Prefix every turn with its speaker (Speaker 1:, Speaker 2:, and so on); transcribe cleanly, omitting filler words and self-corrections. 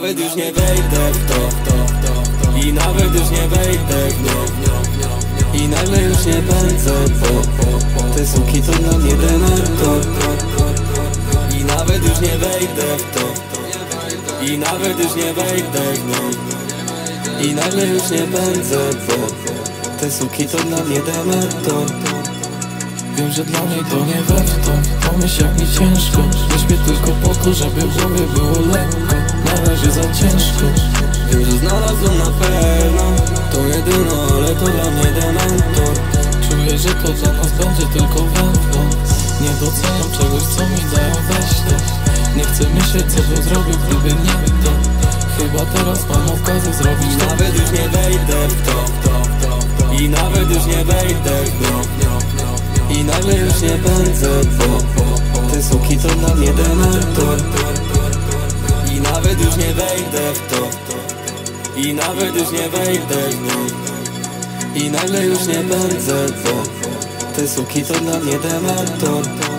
Speaker 1: nawet już nie wejdę w to. I nawet już nie wejdę w to. I nagle już nie pędzę, bo te suki to dla mnie dementor. I nawet już nie wejdę w to. I nawet już nie wejdę w to. I nagle już nie pędzę, bo te suki to dla mnie dementor.
Speaker 2: Wiem, że dla niej to nie warto. Pomyśl jak mi ciężko. Nie śpię tylko po to, żeby w głowie było lekko. Na razie za ciężko.
Speaker 1: Wiem, że znalazłem na pewno tą jedyną, ale to dla mnie dementor.
Speaker 2: Czuję, że to dla nas będzie tylko wędką. Nie doceniam czegoś, co mi dają weź to. Nie chcę myśleć, co bym zrobił, gdyby nie to. Chyba teraz mam okazję zrobić
Speaker 1: I
Speaker 2: to.
Speaker 1: nawet już nie wejdę w to. I nawet już nie wejdę w to. I nagle już nie pędzę, bo te suki to dla mnie dementor. I nawet już nie wejdę w to. I nawet już nie wejdę w to. I nagle już nie pędzę, bo te suki to dla mnie dementor.